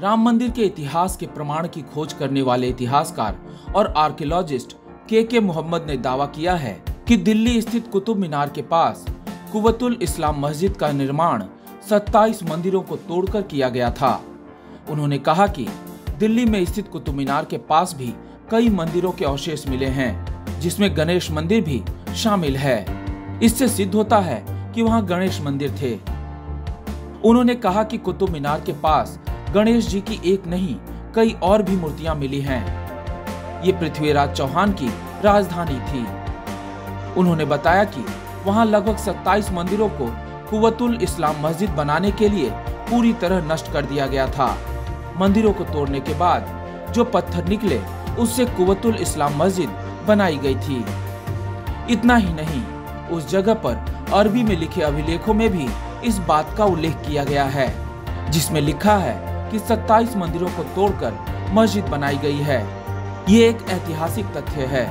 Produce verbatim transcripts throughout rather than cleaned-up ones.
राम मंदिर के इतिहास के प्रमाण की खोज करने वाले इतिहासकार और आर्कियोलॉजिस्ट के के मोहम्मद ने दावा किया है कि दिल्ली स्थित कुतुब मीनार के पास कुव्वतुल इस्लाम मस्जिद का निर्माण सत्ताईस मंदिरों को तोड़कर किया गया था। उन्होंने कहा कि दिल्ली में स्थित कुतुब मीनार के पास भी कई मंदिरों के अवशेष मिले हैं, जिसमें गणेश मंदिर भी शामिल है। इससे सिद्ध होता है कि वहां गणेश मंदिर थे। उन्होंने कहा कि कुतुब मीनार के पास गणेश जी की एक नहीं कई और भी मूर्तियां मिली हैं। ये पृथ्वीराज चौहान की राजधानी थी। उन्होंने बताया कि वहां लगभग सत्ताईस मंदिरों को कुव्वतुल इस्लाम मस्जिद बनाने के लिए पूरी तरह नष्ट कर दिया गया था। मंदिरों को तोड़ने के बाद जो पत्थर निकले उससे कुव्वतुल इस्लाम मस्जिद बनाई गई थी। इतना ही नहीं, उस जगह पर अरबी में लिखे अभिलेखों में भी इस बात का उल्लेख किया गया है, जिसमें लिखा है कि सत्ताईस मंदिरों को तोड़कर मस्जिद बनाई गई है। ये एक ऐतिहासिक तथ्य है।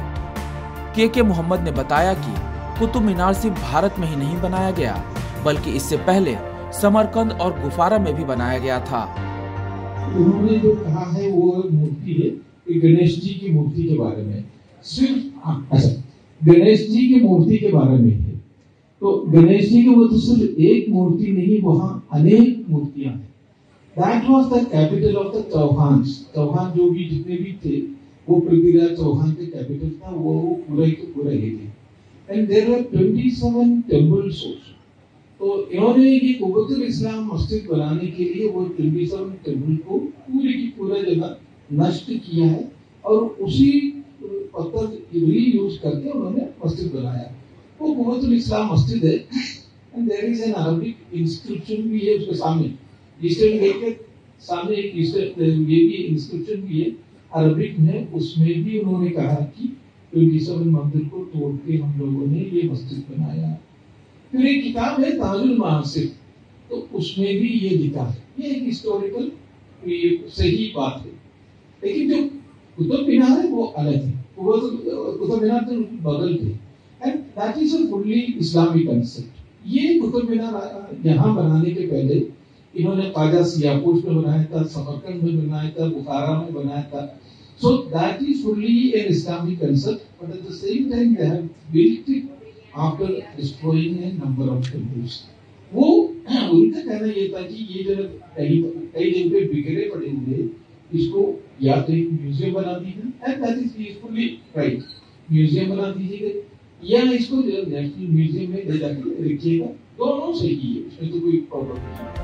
के के मोहम्मद ने बताया कि कुतुब मीनार सिर्फ भारत में ही नहीं बनाया गया, बल्कि इससे पहले समरकंद और गुफारा में भी बनाया गया था। उन्होंने जो कहा है वो मूर्ति है कि गणेश जी की मूर्ति के बारे में, सिर्फ अच्छा गणेश जी की मूर्ति के बारे में है। तो गणेश जी की वो तो सिर्फ एक मूर्ति नहीं, वहाँ अनेक मूर्तियां हैं। That was the capital of the Chauhan. Chauhan जो भी जितने भी थे वो पृथ्वीराज चौहान के कैपिटल था, वो पूरा के पूरा ही थे। And there were twenty-seven temples also। तो इन्होंने ये कुव्वतुल इस्लाम मस्जिद बनाने के लिए वो सत्ताईस टेम्पल को पूरी की पूरा जगह नष्ट किया है और उसी पत्थर री यूज करके उन्होंने मस्जिद बनाया। वो कुव्वतुल इस्लाम मस्जिद है। And there is an Arabic inscription भी है उसके सामने, ईस्टर्न गेट के सामने एक ईस्टर्न ये भी इंस्क्रिप्शन भी है अरबिक में। उसमें भी उन्होंने कहा कि सत्ताईस मंदिर को तोड़ के हम लोगों ने ये मस्जिद बनाया। फिर एक किताब है ताजुल मासिर, तो उसमें भी ये लिखा है। ये एक हिस्टोरिकल सही बात है, लेकिन जो कुतुब मीनार है वो अलग है। वो कुतुब मीनार तो बगल थे and that is a fully Islamic concept. ये कुतुब मीनार यहाँ बनाने के पहले इन्होंने ख्वाजा सियापुर में बनाया था, समरकंद में बनाया था, बुखारा में बनाया था। So that is fully an Islamic concept, but at the same time they have built it after destroying a number of temples. वो उनका कहना ये था कि ये जो कई कई जगह पे बिखरे पड़े हुए, इसको या तो एक म्यूजियम बना दीजिए, and that is peacefully right, museum बना दीजिएगा या इसको जो नेशनल म्यूजियम में ले जाकर रखिएगा, दोनों सही है, इसमें तो कोई प्रॉब्लम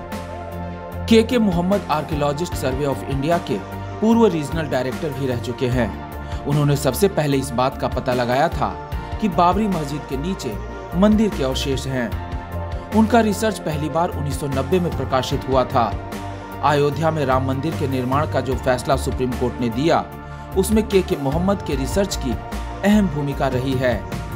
नहीं। K K Mohammad archaeologist survey of India के पूर्व रीजनल डायरेक्टर भी रह चुके हैं। उन्होंने सबसे पहले इस बात का पता लगाया था कि बाबरी मस्जिद के नीचे मंदिर के अवशेष हैं। उनका रिसर्च पहली बार उन्नीस सौ नब्बे में प्रकाशित हुआ था। अयोध्या में राम मंदिर के निर्माण का जो फैसला सुप्रीम कोर्ट ने दिया, उसमें के के मोहम्मद के रिसर्च की अहम भूमिका रही है।